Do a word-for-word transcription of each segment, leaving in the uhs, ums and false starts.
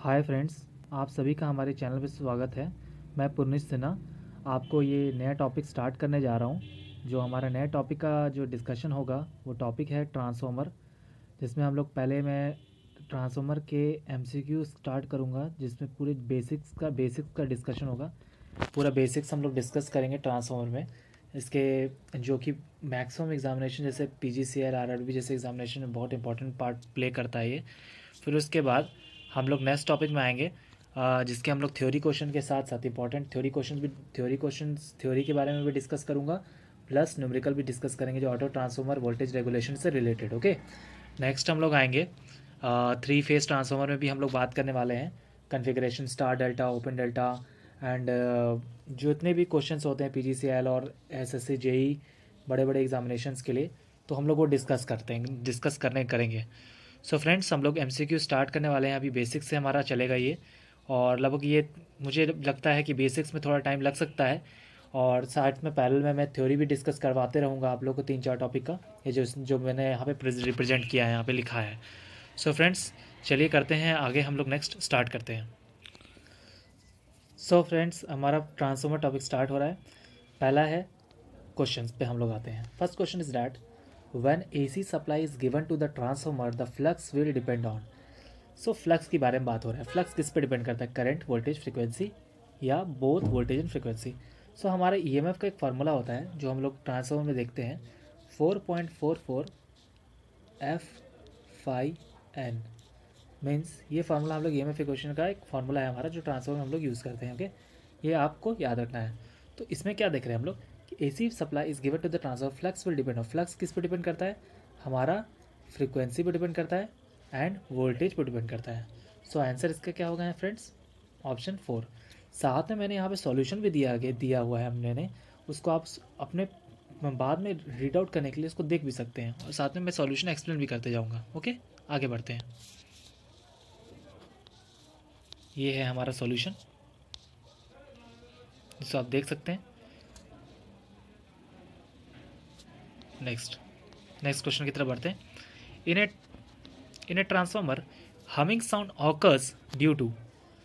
Hi friends, आप सभी का हमारे चैनल पे स्वागत है। मैं पुर्निश सिन्हा आपको ये नया टॉपिक स्टार्ट करने जा रहा हूँ। जो हमारा नया टॉपिक का जो डिस्कशन होगा वो टॉपिक है ट्रांसफॉर्मर, जिसमें हम लोग पहले मैं ट्रांसफॉर्मर के एमसीक्यू स्टार्ट करूँगा, जिसमें पूरे बेसिक्स का बेसिक्स का डिस्कशन होगा। पूरा बेसिक्स हम लोग डिस्कस करेंगे ट्रांसफॉर्मर में, इसके जो कि मैक्सिमम एग्जामिनेशन जैसे पीजीसीएल आरआरबी जैसे एग्जामिनेशन में बहुत इंपॉर्टेंट पार्ट प्ले करता है ये। फिर उसके बाद हम लोग नेक्स्ट टॉपिक में आएंगे, अ, जिसके हम लोग थ्योरी क्वेश्चन के साथ साथ इंपॉर्टेंट थ्योरी क्वेश्चन भी थ्योरी क्वेश्चन थ्योरी के बारे में भी डिस्कस करूँगा, प्लस न्यूमेरिकल भी डिस्कस करेंगे जो ऑटो ट्रांसफॉर्मर वोल्टेज रेगुलेशन से रिलेटेड। ओके, नेक्स्ट हम लोग आएंगे थ्री फेज ट्रांसफॉर्मर में भी हम लोग बात करने वाले हैं। Configuration, star delta, open delta and जो इतने भी क्वेश्चंस होते हैं पीजीसीएल और एसएससी जेई बड़े बड़े एग्जामिनेशंस के लिए, तो हम लोग वो डिस्कस करते हैं डिस्कस करने करेंगे। सो so फ्रेंड्स, हम लोग एमसीक्यू स्टार्ट करने वाले हैं। अभी बेसिक्स से हमारा चलेगा ये, और लगभग ये मुझे लगता है कि बेसिक्स में थोड़ा टाइम लग सकता है, और साथ में पैरेलल में मैं थ्योरी भी डिस्कस करवाते रहूँगा आप लोग को तीन चार टॉपिक का, ये जो जो मैंने यहाँ पे रिप्रेजेंट किया है, यहाँ पे लिखा है। सो so फ्रेंड्स, चलिए करते हैं आगे, हम लोग नेक्स्ट स्टार्ट करते हैं। सो so फ्रेंड्स, हमारा ट्रांसफॉर्मर टॉपिक स्टार्ट हो रहा है। पहला है क्वेश्चंस पे हम लोग आते हैं। First question is that when AC supply is given to the transformer the flux will depend on. So flux के बारे में बात हो रहा है। फ्लक्स किस पे डिपेंड करता है? करंट, वोल्टेज, फ्रीक्वेंसी, या both voltage and frequency. So हमारे ईएमएफ का एक फार्मूला होता है जो हम लोग ट्रांसफॉर्मर में देखते हैं, four point four four F five N means ये फार्मूला हम लोग ईएमएफ इक्वेशन का एक फार्मूला है हमारा, जो ट्रांसफॉर्मर में हम लोग यूज़ करते हैं। ओके, ये आपको याद रखना है। तो इसमें क्या देख रहे हैं हम लोग कि AC supply is given to the transformer, flux will depend on. Flux किस पे डिपेंड करता है? हमारा फ्रीक्वेंसी पे डिपेंड करता है एंड वोल्टेज पे डिपेंड करता है। सो so, आंसर इसका क्या होगा फ्रेंड्स? Option four. साथ में मैंने यहाँ पे सॉल्यूशन भी दिया गया दिया हुआ है हमने, उसको आप अपने बाद में रीड आउट करने के लिए इसको देख भी सकते हैं, और साथ में मैं सॉल्यूशन एक्सप्लेन भी करते जाऊँगा। ओके, आगे बढ़ते हैं। ये है हमारा सॉल्यूशन, जिसको आप देख सकते हैं। नेक्स्ट नेक्स्ट क्वेश्चन की तरफ बढ़ते हैं। In a in a transformer humming sound occurs due to.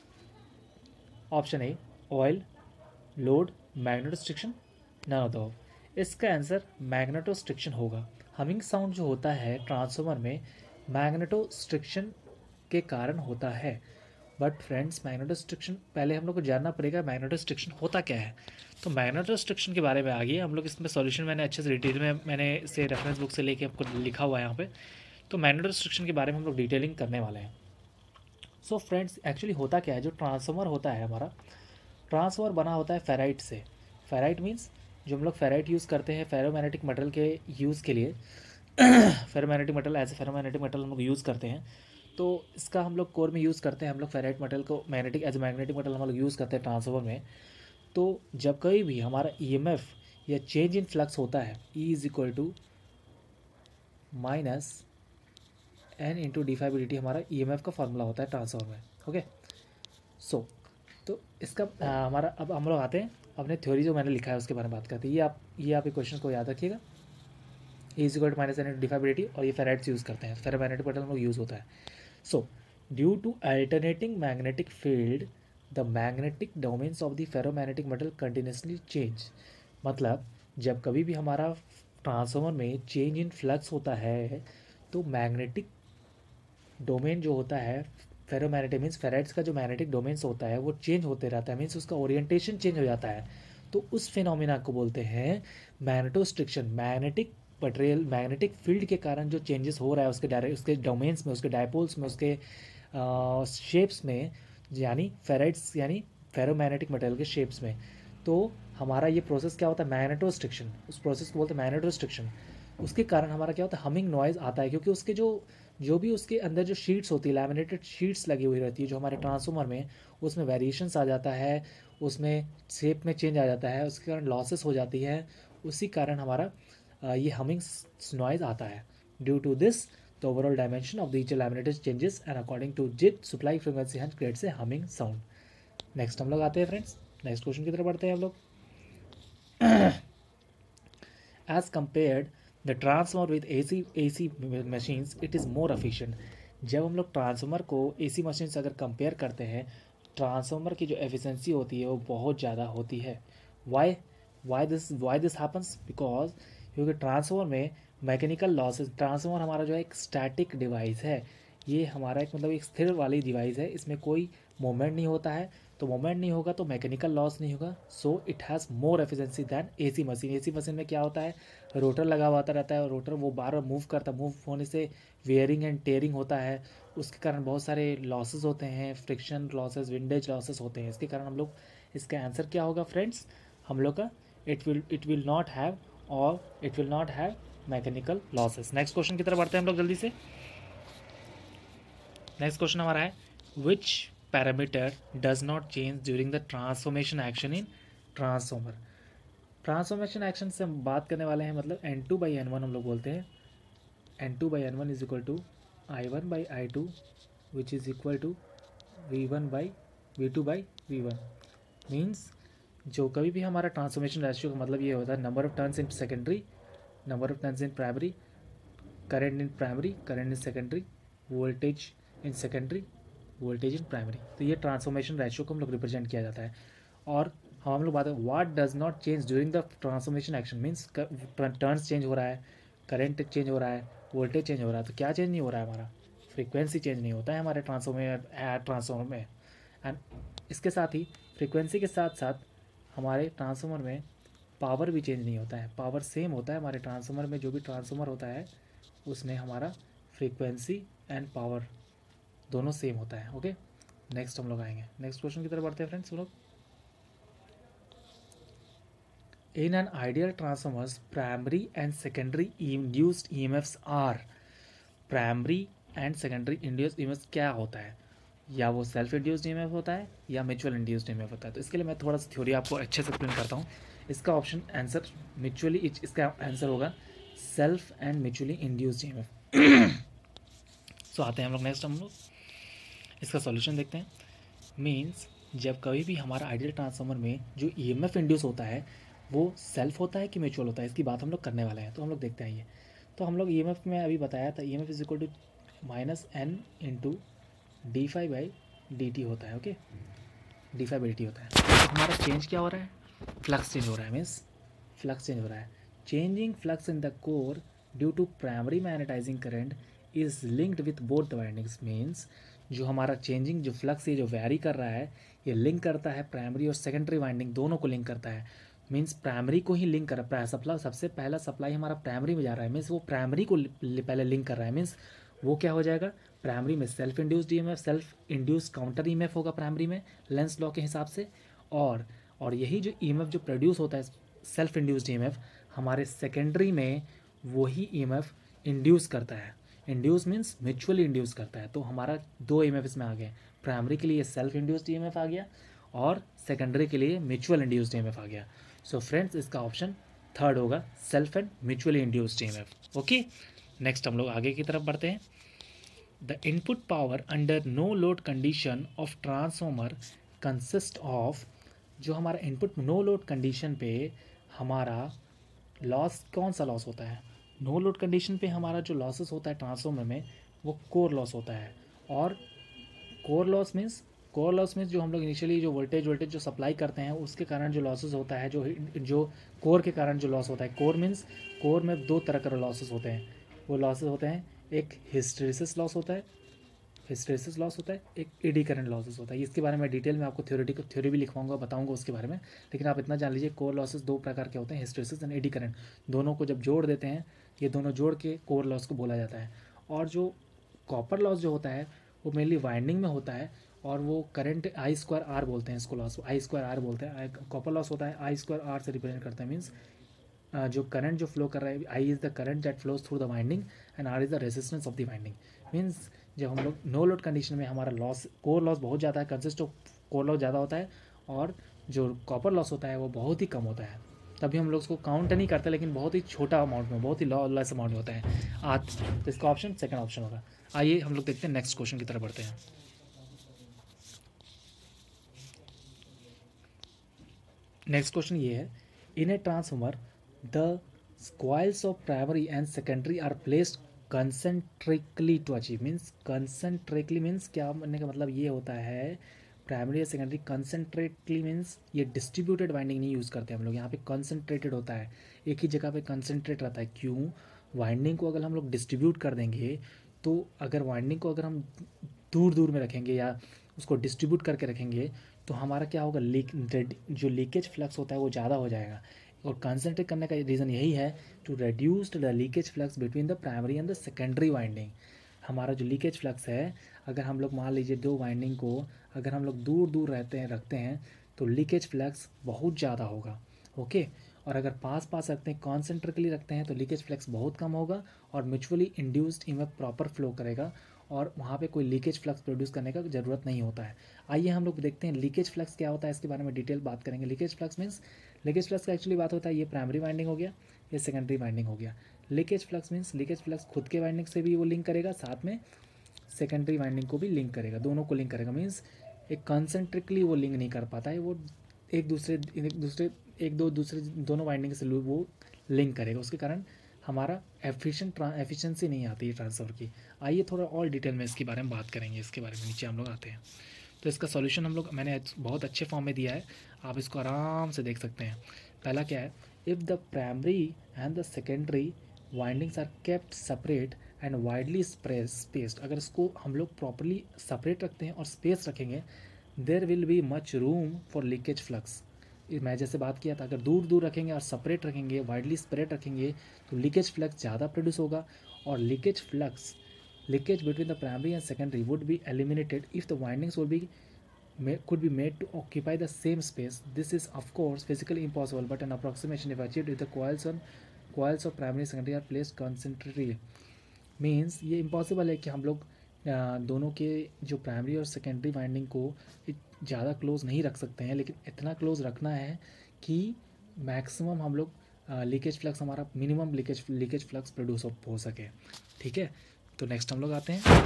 Option A oil, load, magnetostriction, none of the above. इसका आंसर मैग्नेटोस्ट्रिक्शन होगा। हमिंग साउंड जो होता है ट्रांसफॉर्मर में मैग्नेटोस्ट्रिक्शन के कारण होता है। बट फ्रेंड्स, मैग्नेटोस्ट्रिक्शन पहले हम लोग को जानना पड़ेगा मैग्नेटोस्ट्रिक्शन होता क्या है। तो मैग्नेटोस्ट्रिक्शन के बारे में आगे हम लोग इसमें सॉल्यूशन मैंने अच्छे से डिटेल में मैंने इसे रेफरेंस बुक से लेके आपको लिखा हुआ है यहाँ पे। तो मैग्नेटोस्ट्रिक्शन के बारे में हम लोग डिटेलिंग करने वाले हैं। सो फ्रेंड्स, एक्चुअली होता क्या है, जो ट्रांसफॉर्मर होता है हमारा, ट्रांसफॉर्मर बना होता है फेराइट से। फेराइट मीन्स जो हम लोग फेराइट यूज़ करते हैं फेरोमैग्नेटिक मेटल के यूज़ के लिए ferromagnetic metal as a ferromagnetic metal हम लोग यूज़ करते हैं। तो इसका हम लोग कोर में यूज़ करते हैं, हम लोग फेराइट मेटल को magnetic as a magnetic metal हम लोग यूज़ करते हैं ट्रांसफॉर्मर में। तो जब कभी भी हमारा ईएमएफ या चेंज इन फ्लक्स होता है, E is equal to minus N into D five D T हमारा ईएमएफ का फार्मूला होता है ट्रांसफॉर्मर में। ओके, सो तो इसका आ, हमारा अब हम लोग आते हैं अपने थ्योरी जो मैंने लिखा है उसके बारे में बात करते हैं। ये आप ये आप क्वेश्चन को याद रखिएगा, E is equal to minus N into D five D t, और ये फेराइट्स यूज़ करते हैं, फेरोमैग्नेटिक मेटल हम लोग यूज़ होता है। So due to alternating magnetic field the magnetic domains of the ferromagnetic metal continuously change. मतलब जब कभी भी हमारा ट्रांसफॉर्मर में चेंज इन फ्लक्स होता है, तो मैग्नेटिक डोमेन जो होता है फेरोमैग्नेटिक मीन्स फेराइट्स का जो मैग्नेटिक डोमेन्स होता है वो चेंज होते रहता है, मीन्स उसका ओरिएंटेशन चेंज हो जाता है। तो उस फिनोमिना को बोलते हैं magnetostriction. Magnetic material magnetic field के कारण जो चेंजेस हो रहा है उसके डायरेक्ट उसके डोमेन्स में, उसके डायपोल्स में, उसके शेप्स में, यानी फेराइट्स यानी फेरोमैग्नेटिक मटेरियल के शेप्स में, तो हमारा ये प्रोसेस क्या होता है? मैग्नेटोस्ट्रिक्शन। उस प्रोसेस को बोलते हैं मैग्नेटोस्ट्रिक्शन। उसके कारण हमारा क्या होता है? हमिंग नॉइज़ आता है, क्योंकि उसके जो जो भी उसके अंदर जो शीट्स होती है, लैमिनेटेड शीट्स लगी हुई रहती है जो हमारे ट्रांसफॉर्मर में, उसमें वेरिएशंस आ जाता है, उसमें शेप में चेंज आ जाता है, उसके कारण लॉसेस हो जाती है। उसी कारण हमारा ये हमिंग नॉइज़ आता है। Due to this the overall dimension of the each laminated changes and according to it supply frequency and creates a humming sound. Next हम लोग आते हैं फ्रेंड्स, नेक्स्ट क्वेश्चन की तरफ बढ़ते हैं हम लोग। As compared the transformer with AC AC machines, it is more efficient. जब हम लोग ट्रांसफार्मर को एसी मशीन से अगर कंपेयर करते हैं, ट्रांसफार्मर की जो एफिशिएंसी होती है वो बहुत ज़्यादा होती है। Why why this why this happens because क्योंकि ट्रांसफार्मर में मैकेनिकल लॉसेस, ट्रांसफार्मर हमारा जो है एक स्टैटिक डिवाइस है, ये हमारा एक मतलब एक स्थिर वाली डिवाइस है, इसमें कोई मूवमेंट नहीं होता है, तो मूवमेंट नहीं होगा तो मैकेनिकल लॉस नहीं होगा, so it has more efficiency than AC machine. AC machine में क्या होता है, रोटर लगा हुआ रहता है और रोटर वो बार बार मूव करता है, मूव होने से वेयरिंग एंड टेयरिंग होता है, उसके कारण बहुत सारे लॉसेस होते हैं, फ्रिक्शन लॉसेस, विंडेज लॉसेस होते हैं, इसके कारण हम लोग, इसका आंसर क्या होगा फ्रेंड्स हम लोग का, it will it will not have और it will not have mechanical losses. Next question की तरफ बढ़ते हैं हम लोग जल्दी से। नेक्स्ट क्वेश्चन हमारा है which parameter does not change during the transformation action in transformer. Transformation action से हम बात करने वाले हैं, मतलब N two by N one हम लोग बोलते हैं, N two by N one is equal to I one by I two which is equal to V one by V two by V one. Means जो कभी भी हमारा transformation ratio का मतलब ये होता है number of turns in secondary, number of turns in primary, current in primary, current in secondary, voltage in secondary, voltage in primary. तो ये ट्रांसफॉर्मेशन रेशियो को हम लोग रिप्रेजेंट किया जाता है। और हम लोग बात है what does not change during the transformation action, means turns change हो रहा है, करंट चेंज हो रहा है, वोल्टेज चेंज हो रहा है, तो क्या चेंज नहीं हो रहा है, हमारा फ्रीक्वेंसी चेंज नहीं होता है हमारे ट्रांसफॉर्मर ट्रांसफॉर्मर में। एंड इसके साथ ही फ्रीक्वेंसी के साथ साथ हमारे ट्रांसफॉर्मर में पावर भी चेंज नहीं होता है, पावर सेम होता है हमारे ट्रांसफॉर्मर में, जो भी ट्रांसफॉर्मर होता है उसमें हमारा फ्रीक्वेंसी एंड पावर दोनों सेम होता है। ओके, नेक्स्ट हम लोग आएंगे, नेक्स्ट क्वेश्चन की तरफ बढ़ते हैं फ्रेंड्स हम लोग। In an ideal transformers primary and secondary induced EMFs are, primary and secondary induced EMF क्या होता है, या वो सेल्फ इंड्यूस्ड ईएमएफ होता है या म्यूचुअल इंड्यूस्ड ईएमएफ होता है। तो इसके लिए मैं थोड़ा सा थ्योरी आपको अच्छे से एक्सप्लेन करता हूँ। इसका ऑप्शन आंसर म्यूचुअली, इसका आंसर होगा self and mutually induced EMF. So आते हैं हम लोग नेक्स्ट, हम लोग इसका सॉल्यूशन देखते हैं। मीन्स जब कभी भी हमारा आइडियल ट्रांसफार्मर में जो ईएमएफ इंड्यूस होता है वो सेल्फ होता है कि म्यूचुअल होता है, इसकी बात हम लोग करने वाले हैं। तो हम लोग देखते हैं ये, तो हम लोग ईएमएफ में अभी बताया था, EMF is equal to minus N into D phi by d t होता है। Okay, d phi by d t होता है। तो हमारा चेंज क्या हो रहा है, फ्लक्स चेंज हो रहा है, मीन्स फ्लक्स चेंज हो रहा है। Changing flux in the core due to primary magnetizing current is linked with both the windings. Means जो हमारा चेंजिंग जो फ्लक्स ये जो वैरी कर रहा है ये लिंक करता है प्राइमरी और सेकेंडरी वाइंडिंग दोनों को लिंक करता है। मीन्स प्राइमरी को ही लिंक कर रहा है, सप्लाई सबसे पहला सप्लाई हमारा प्राइमरी में जा रहा है, मीन्स वो प्राइमरी को पहले लिंक कर रहा है। मीन्स वो क्या हो जाएगा, प्राइमरी में self induced EMF, self induced counter EMF होगा प्राइमरी में लेंस लॉ के हिसाब से, और और यही जो ईएमएफ जो प्रोड्यूस होता है सेल्फ इंड्यूस्ड ईएमएफ हमारे सेकेंडरी में वही ईएमएफ इंड्यूस करता है। इंड्यूस मीन्स म्यूचुअली इंड्यूस करता है। तो हमारा दो ईएमएफ इसमें आ गए, प्राइमरी के लिए सेल्फ इंड्यूस्ड ईएमएफ आ गया और सेकेंडरी के लिए म्यूचुअल इंड्यूस्ड ईएमएफ आ गया। सो फ्रेंड्स इसका ऑप्शन थर्ड होगा, self and mutually induced EMF. Okay, next हम लोग आगे की तरफ बढ़ते हैं। The input power under no load condition of transformer consist of, जो हमारा इनपुट नो लोड कंडीशन पे हमारा लॉस कौन सा लॉस होता है, नो लोड कंडीशन पे हमारा जो लॉसेस होता है ट्रांसफॉर्मर में वो कोर लॉस होता है। और core loss means core loss means जो हम लोग इनिशियली जो वोल्टेज वोल्टेज जो सप्लाई करते हैं उसके कारण जो लॉसेस होता है, जो जो कोर के कारण जो लॉस होता है। कोर मीन्स कोर में दो तरह के लॉसेस होते हैं, वो लॉसेस होते हैं, एक हिस्टेरिसिस लॉस होता है, हिस्टेरिसिस लॉस होता है, एक एडी करंट लॉसेस होता है। इसके बारे में डिटेल में आपको थ्योरेटिकल थ्योरी भी लिखवाऊंगा, बताऊंगा उसके बारे में, लेकिन आप इतना जान लीजिए कोर लॉसेस दो प्रकार के होते हैं, हिस्टेरिसिस एंड एडी करंट। दोनों को जब जोड़ देते हैं ये दोनों जोड़ के कोर लॉस को बोला जाता है। और जो कॉपर लॉस जो होता है वो मेनली वाइंडिंग में होता है और वो करंट आई स्क्वायर आर बोलते हैं इसको, लॉस आई स्क्वायर आर बोलते हैं। कॉपर लॉस होता है आई स्क्वायर आर से रिप्रेजेंट करते हैं। मीन्स जो करंट जो फ्लो कर रहा है, I is the current that flows through the winding and R is the resistance of the winding. Means जब हम लोग नो लोड कंडीशन में हमारा लॉस कोर लॉस बहुत ज़्यादा है, कंसिस्ट ऑफ कोर लॉस ज़्यादा होता है, और जो कॉपर लॉस होता है वो बहुत ही कम होता है। तभी हम लोग उसको काउंट नहीं करते, लेकिन बहुत ही छोटा अमाउंट में, बहुत ही लेस अमाउंट में होता है आज। तो इसका ऑप्शन सेकंड ऑप्शन होगा। आइए हम लोग देखते हैं नेक्स्ट क्वेश्चन की तरफ बढ़ते हैं। नेक्स्ट क्वेश्चन ये है, in a transformer the coils of primary and secondary are placed concentrically to achieve means, concentrically means क्या बनने का मतलब ये होता है, प्राइमरी या सेकेंडरी कंसनट्रेटली मीन्स ये डिस्ट्रीब्यूटेड वाइंडिंग नहीं यूज़ करते हम लोग, यहाँ पे कंसनट्रेटेड होता है, एक ही जगह पे कंसनट्रेट रहता है। क्यों? वाइंडिंग को अगर हम लोग डिस्ट्रीब्यूट कर देंगे तो अगर वाइंडिंग को अगर हम दूर दूर में रखेंगे या उसको डिस्ट्रीब्यूट करके रखेंगे तो हमारा क्या होगा, लीक जो लीकेज फ्लक्स होता है वो ज़्यादा हो जाएगा। और कंसनट्रेट करने का रीज़न यही है to reduce the leakage flux between the primary and the secondary winding. हमारा जो लीकेज फ्लक्स है, अगर हम लोग मान लीजिए दो वाइंडिंग को अगर हम लोग दूर दूर रहते हैं रखते हैं तो लीकेज फ्लक्स बहुत ज़्यादा होगा। ओके, और अगर पास पास रखते हैं, कॉन्सेंट्रिकली रखते हैं तो लीकेज फ्लक्स बहुत कम होगा और mutually induced EMF proper flow करेगा और वहाँ पे कोई लीकेज फ्लक्स प्रोड्यूस करने का ज़रूरत नहीं होता है। आइए हम लोग देखते हैं लीकेज फ्लक्स क्या होता है, इसके बारे में डिटेल बात करेंगे। Leakage flux means, leakage flux का एक्चुअली बात होता है ये प्राइमरी वाइंडिंग हो गया, ये सेकेंडरी वाइंडिंग हो गया। Leakage flux means, leakage flux खुद के वाइंडिंग से भी वो लिंक करेगा, साथ में सेकेंडरी वाइंडिंग को भी लिंक करेगा, दोनों को लिंक करेगा। मीन्स एक कॉन्सेंट्रिकली वो लिंक नहीं कर पाता है, वो एक दूसरे एक दूसरे एक दो दूसरे दोनों वाइंडिंग से वो लिंक करेगा, उसके कारण हमारा एफिशिएंट एफिशिएंसी नहीं आती है ट्रांसफ़र की। आइए थोड़ा और डिटेल में इसके बारे में बात करेंगे, इसके बारे में नीचे हम लोग आते हैं। तो इसका सॉल्यूशन हम लोग मैंने बहुत अच्छे फॉर्म में दिया है, आप इसको आराम से देख सकते हैं। पहला क्या है, if the primary and the secondary windings are kept separate and widely spaced, अगर इसको हम लोग प्रॉपरली सेपरेट रखते हैं और स्पेस रखेंगे, there will be much room for leakage flux. मैं जैसे बात किया था, अगर दूर दूर रखेंगे और सेपरेट रखेंगे, वाइडली स्प्रेड रखेंगे तो लीकेज फ्लक्स ज़्यादा प्रोड्यूस होगा और leakage flux leakage between the primary and secondary would be eliminated if the windings would be could be made to occupy the same space. This is of course physically impossible, but an approximation if achieved if the coils on coils of primary and secondary are placed concentrically. Means ये impossible है कि हम लोग दोनों के जो primary और secondary winding को ज़्यादा क्लोज नहीं रख सकते हैं, लेकिन इतना क्लोज रखना है कि मैक्सिमम हम लोग लीकेज फ्लक्स, हमारा minimum leakage leakage flux produce हो सके। ठीक है, तो नेक्स्ट हम लोग आते हैं,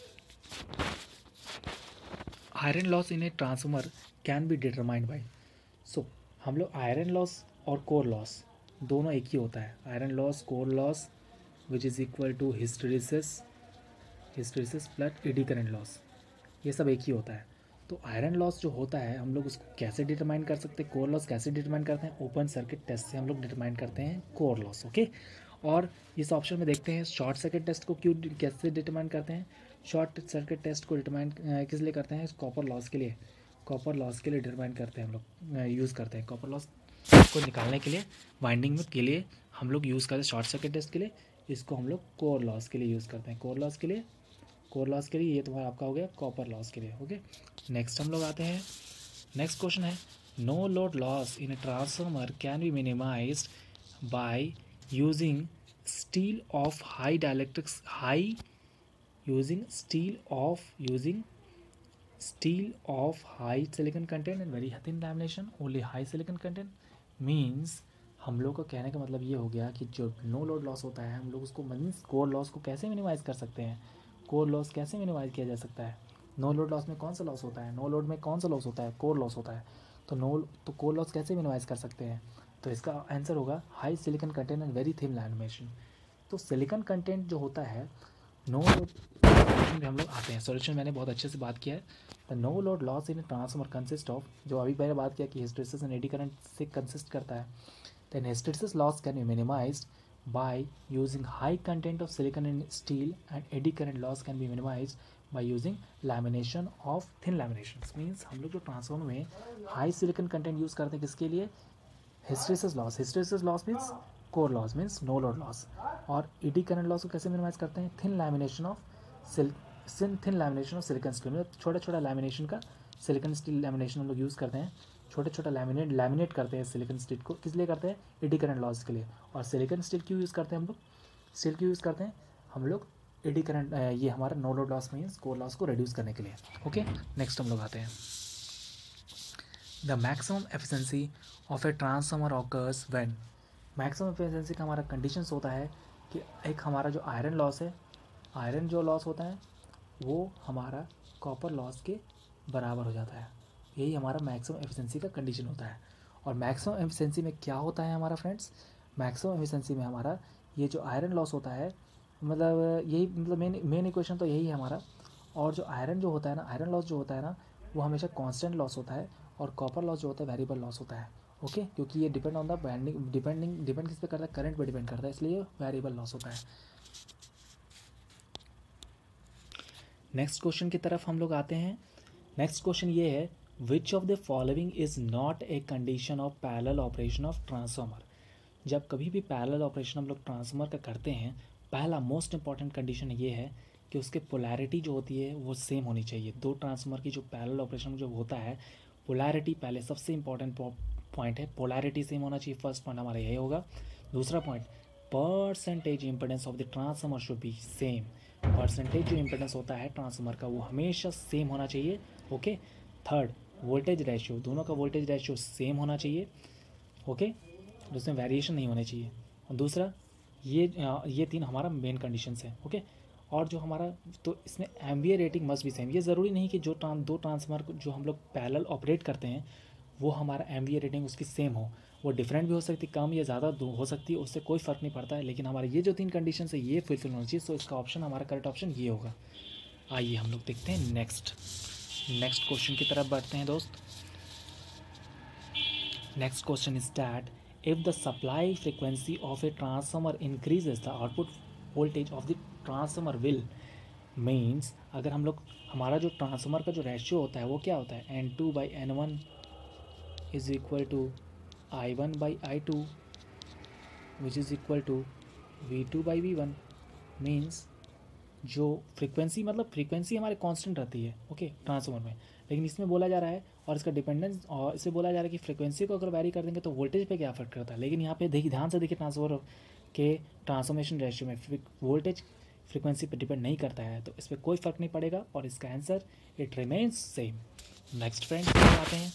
iron loss in a transformer can be determined by. So हम लोग आयरन लॉस और कोर लॉस दोनों एक ही होता है। Iron loss, core loss which is equal to hysteresis hysteresis plus eddy current loss, ये सब एक ही होता है। तो आयरन लॉस जो होता है हम लोग उसको कैसे डिटरमाइन कर सकते हैं, कोर लॉस कैसे डिटरमाइन करते हैं, ओपन सर्किट टेस्ट से हम लोग डिटरमाइन करते हैं कोर लॉस। ओके, और इस ऑप्शन में देखते हैं शॉर्ट सर्किट टेस्ट को क्यों कैसे डिटरमाइन करते हैं। शॉर्ट सर्किट टेस्ट को डिटरमाइन किस लिए करते हैं, कॉपर लॉस के लिए, कॉपर लॉस के लिए डिटरमाइन करते हैं हम लोग, यूज़ करते हैं कॉपर लॉस को निकालने के लिए, वाइंडिंग में के लिए हम लोग यूज़ करते हैं शॉर्ट सर्किट टेस्ट के लिए। इसको हम लोग कोर लॉस के लिए यूज़ करते हैं, कोर लॉस के लिए कोर लॉस के लिए ये तुम्हारा आपका हो गया कॉपर लॉस के लिए। ओके, नेक्स्ट हम लोग आते हैं, next question is, no load loss in a transformer can be minimized by using steel of high dielectrics high using steel of using steel of high silicon content and very thin lamination, only high silicon content means हम लोग का कहने का मतलब ये हो गया कि जो नो लोड लॉस होता है हम लोग उसको मीन्स कोर लॉस को कैसे मिनिमाइज़ कर सकते हैं। कोर लॉस कैसे मिनिमाइज़ किया जा सकता है, नो लोड लॉस में कौन सा लॉस होता है, नो लोड में कौन सा लॉस होता है, कोर लॉस होता है। तो नो तो कोर लॉस कैसे मिनिमाइज़ कर सकते हैं, तो इसका आंसर होगा high silicon content and very thin lamination. तो सिलिकॉन कंटेंट जो होता है, नो लोड सॉल्यूशन में हम लोग आते हैं। सॉल्यूशन मैंने बहुत अच्छे से बात किया है। The no load loss in transformer consist of, जो अभी मैंने बात किया कि हिस्टेरिसिस एंड एडी करंट से कंसिस्ट करता है। Then hysteresis loss can be minimized by using high content of silicon in steel and eddy current loss can be minimized by using lamination of thin laminations. Means हम लोग जो transformer में high silicon content use करते हैं किसके लिए, hysteresis loss, hysteresis loss means core loss means no load loss, और eddy current loss को कैसे मिनिमाइज करते हैं, thin lamination of sil thin lamination of silicon steel, मतलब छोटा छोटा लैमिनेशन का सिलिकॉन स्टील लैमिनेशन हम लोग यूज़ करते हैं, छोटे छोटा लैमिनेट लैमिनेट करते हैं सिलिकॉन स्टील को, किस लिए करते हैं, एडी करंट लॉस के लिए। और सिलिकॉन स्टील क्यों यूज़ करते हैं हम लोग, स्टील क्यों यूज़ करते हैं हम लोग, एडी करंट, ये हमारा no load loss means core loss को रिड्यूस करने के लिए। ओके, नेक्स्ट हम लोग आते हैं, the maximum efficiency of a transformer occurs when, maximum efficiency का हमारा कंडीशंस होता है कि एक हमारा जो आयरन लॉस है, आयरन जो लॉस होता है वो हमारा कॉपर लॉस के बराबर हो जाता है, यही हमारा मैक्सिमम एफिशिएंसी का कंडीशन होता है। और मैक्सिमम एफिशिएंसी में क्या होता है हमारा फ्रेंड्स, मैक्सिमम एफिशिएंसी में हमारा ये जो आयरन लॉस होता है मतलब यही मतलब मेन मेन इक्वेशन तो यही है हमारा। और जो आयरन जो होता है ना, आयरन लॉस जो होता है ना, वो हमेशा कांस्टेंट लॉस होता है, और कॉपर लॉस जो होता है वेरिएबल लॉस होता है। ओके, क्योंकि ये depend on the banding depending depend किस पे करता है, करंट पे डिपेंड करता है, इसलिए वेरिएबल लॉस होता है। नेक्स्ट क्वेश्चन की तरफ हम लोग आते हैं। नेक्स्ट क्वेश्चन ये है, which of the following is not a condition of parallel operation of transformer. जब कभी भी पैरेलल ऑपरेशन हम लोग ट्रांसफार्मर का करते हैं, पहला मोस्ट इंपॉर्टेंट कंडीशन ये है कि उसके पोलैरिटी जो होती है वो सेम होनी चाहिए। दो ट्रांसफार्मर की जो पैरेलल ऑपरेशन जो होता है, पोलैरिटी पहले सबसे इंपॉर्टेंट पॉइंट है, पोलैरिटी सेम होना चाहिए। फर्स्ट पॉइंट हमारा यही होगा। दूसरा point, percentage impedance of the transformer should be same. Percentage जो इम्पिडेंस होता है ट्रांसफार्मर का वो हमेशा सेम होना चाहिए। ओके। थर्ड, वोल्टेज रेशियो, दोनों का वोल्टेज रेशियो सेम होना चाहिए। ओके, उसमें वेरिएशन नहीं होने चाहिए। और दूसरा, ये ये तीन हमारा मेन कंडीशंस है। ओके। और जो हमारा, तो इसमें एमवीए रेटिंग मस्ट भी सेम। ये ज़रूरी नहीं कि जो ट्रांस दो ट्रांसफार्मर जो हम लोग पैरेलल ऑपरेट करते हैं वो हमारा एमवीए रेटिंग उसकी सेम हो, वो डिफरेंट भी हो सकती है, कम या ज़्यादा हो सकती है, उससे कोई फ़र्क नहीं पड़ता है। लेकिन हमारे ये जो तीन कंडीशन है ये फुलफिल होना चाहिए। सो इसका ऑप्शन, हमारा करेक्ट ऑप्शन ये होगा। आइए हम लोग देखते हैं नेक्स्ट नेक्स्ट क्वेश्चन की तरफ बढ़ते हैं दोस्त। Next question is that if the supply frequency of a transformer increases the output voltage of the transformer will means, अगर हम लोग, हमारा जो ट्रांसफार्मर का जो रेशियो होता है वो क्या होता है, N two by N one is equal to I one by I two which is equal to V two by V one. Means जो फ्रीक्वेंसी, मतलब फ्रीक्वेंसी हमारे कांस्टेंट रहती है ओके ट्रांसफार्मर में, लेकिन इसमें बोला जा रहा है, और इसका डिपेंडेंस, और इसे बोला जा रहा है कि फ्रीक्वेंसी को अगर वैरी कर देंगे तो वोल्टेज पे क्या अफेक्ट करता है। लेकिन यहाँ पे देखिए, ध्यान से देखिए, ट्रांसफार्मर के ट्रांसफॉर्मेशन रेशियो में वोल्टेज फ्रीक्वेंसी पे डिपेंड नहीं करता है, तो इस पर कोई फर्क नहीं पड़ेगा, और इसका answer it remains same. Next friend आते हैं,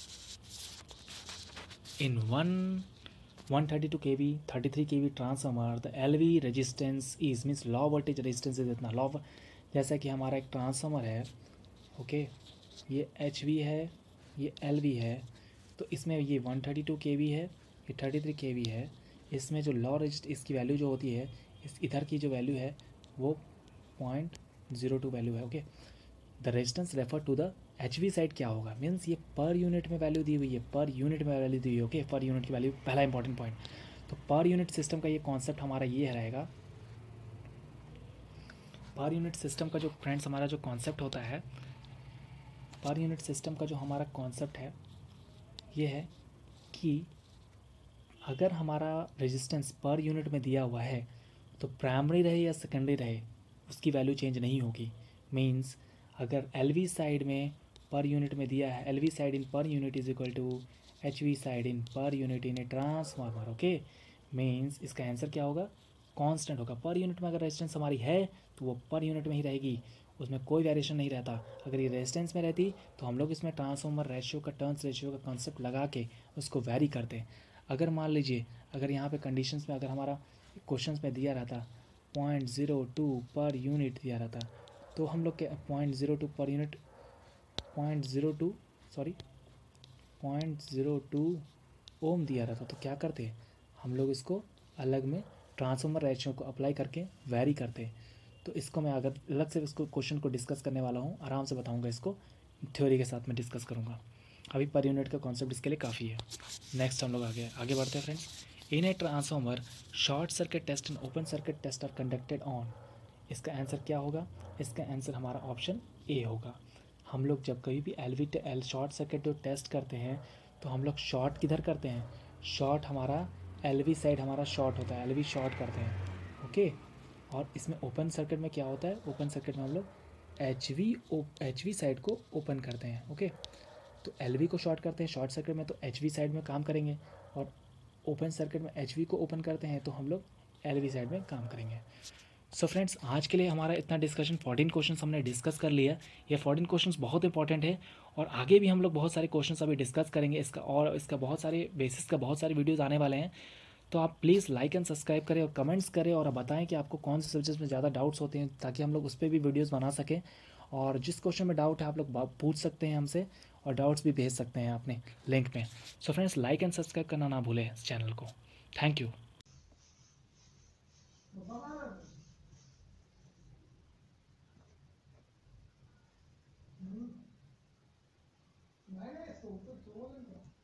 in one one thirty two k V thirty three k V transformer the L V resistance is means low voltage resistance is इतना लॉ। जैसा कि हमारा एक ट्रांसफार्मर है ओके, ये H we है, ये एल वी है, तो इसमें ये one thirty two k V है, ये थर्टी थ्री के वी है। इसमें जो लॉ रजिस्ट इसकी वैल्यू जो होती है, इस इधर की जो वैल्यू है वो पॉइंट ज़ीरो टू वैल्यू है okay. The resistance refer to the H V side क्या होगा, मीन्स ये पर यूनिट में वैल्यू दी हुई है, पर यूनिट में वैल्यू दी हुई है ओके, पर यूनिट की वैल्यू पहला इंपॉर्टेंट पॉइंट। तो पर यूनिट सिस्टम का ये कॉन्सेप्ट हमारा ये रहेगा। पर यूनिट सिस्टम का जो फ्रेंड्स हमारा जो कॉन्सेप्ट होता है, पर यूनिट सिस्टम का जो हमारा कॉन्सेप्ट है ये है कि अगर हमारा रेजिस्टेंस पर यूनिट में दिया हुआ है तो प्राइमरी रहे या सेकेंडरी रहे उसकी वैल्यू चेंज नहीं होगी। मींस अगर एलवी साइड में पर यूनिट में दिया है, LV side in per unit is equal to HV side in per unit in a transformer okay. Means इसका आंसर क्या होगा, कांस्टेंट होगा। पर यूनिट में अगर रेजिस्टेंस हमारी है तो वो पर यूनिट में ही रहेगी, उसमें कोई वेरिएशन नहीं रहता। अगर ये रेजिस्टेंस में रहती तो हम लोग इसमें ट्रांसफार्मर रेशियो का, टर्न्स रेशियो का कॉन्सेप्ट लगा के उसको वैरी करते। अगर मान लीजिए, अगर यहाँ पे कंडीशंस में अगर हमारा क्वेश्चंस में दिया रहता point zero two per unit दिया रहता, तो हम लोग के point zero two per unit point zero two sorry point zero two ohm दिया रहता, तो क्या करते हम लोग इसको अलग में ट्रांसफार्मर रेशियो को अप्लाई करके वैरी करते। तो इसको मैं अगर अलग से इसको क्वेश्चन को डिस्कस करने वाला हूँ, आराम से बताऊँगा, इसको थ्योरी के साथ में डिस्कस करूँगा। अभी पर यूनिट का कॉन्सेप्ट इसके लिए काफ़ी है। नेक्स्ट हम लोग आगे आगे बढ़ते हैं friends. In a transformer short circuit test and open circuit test are conducted on. इसका आंसर क्या होगा, इसका आंसर हमारा ऑप्शन ए होगा। हम लोग जब कभी भी L V L short circuit जो टेस्ट करते हैं तो हम लोग शॉर्ट किधर करते हैं, शॉर्ट हमारा एल वी साइड हमारा शॉर्ट होता है, एल वी शॉर्ट करते हैं ओके। और इसमें ओपन सर्किट में क्या होता है, ओपन सर्किट में हम लोग H V H V side को ओपन करते हैं ओके। तो एल वी को शॉर्ट करते हैं शॉर्ट सर्किट में, तो एच वी साइड में काम करेंगे, और ओपन सर्किट में एच वी को ओपन करते हैं तो हम लोग एल वी साइड में काम करेंगे। सो so फ्रेंड्स, आज के लिए हमारा इतना डिस्कशन, फोर्टीन क्वेश्चंस हमने डिस्कस कर लिया। ये फोर्टीन क्वेश्चंस बहुत इंपॉर्टेंट है, और आगे भी हम लोग बहुत सारे क्वेश्चंस अभी डिस्कस करेंगे इसका, और इसका बहुत सारे बेसिस का बहुत सारे वीडियोज़ आने वाले हैं। तो आप प्लीज़ लाइक एंड सब्सक्राइब करें और कमेंट्स करें, और बताएं कि आपको कौन से सब्जेक्ट्स में ज़्यादा डाउट्स होते हैं, ताकि हम लोग उस पर भी वीडियोज़ बना सकें। और जिस क्वेश्चन में डाउट है आप लोग पूछ सकते हैं हमसे, और डाउट्स भी भेज सकते हैं अपने लिंक पे। So friends, like and subscribe करना ना भूलें इस चैनल को। Thank you. そう、ちょっとつまんないんだ。